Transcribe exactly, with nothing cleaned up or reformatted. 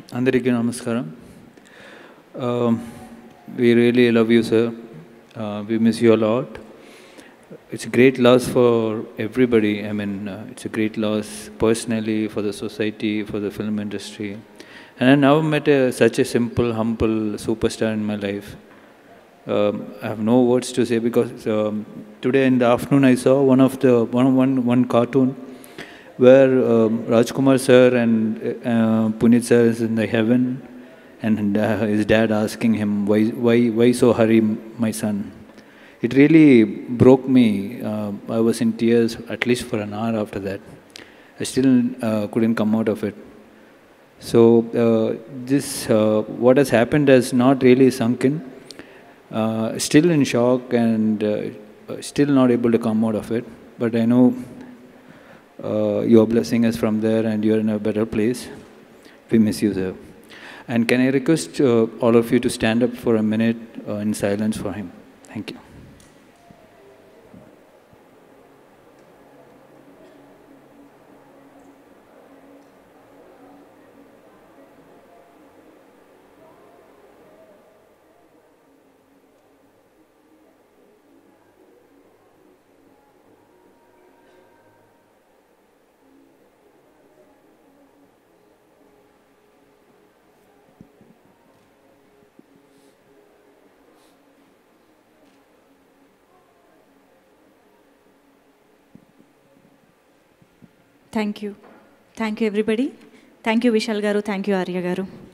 Andariki Namaskaram. Um, we really love you, sir. Uh, we miss you a lot. It's a great loss for everybody. I mean, uh, it's a great loss personally, for the society, for the film industry. And I now met a, such a simple, humble superstar in my life. Um, I have no words to say because um, today in the afternoon I saw one of the one one one cartoon where um, Raj Kumar sir and uh, Puneeth sir is in the heaven, and uh, his dad asking him, why, why, why so hurry, my son? It really broke me. Uh, I was in tears at least for an hour after that. I still uh, couldn't come out of it. So uh, this, uh, what has happened has not really sunk in. Uh, still in shock and uh, still not able to come out of it. But I know uh, your blessing is from there and you're in a better place. We miss you, sir. And can I request uh, all of you to stand up for a minute uh, in silence for him? Thank you. Thank you. Thank you, everybody. Thank you, Vishal Garu. Thank you, Arya Garu.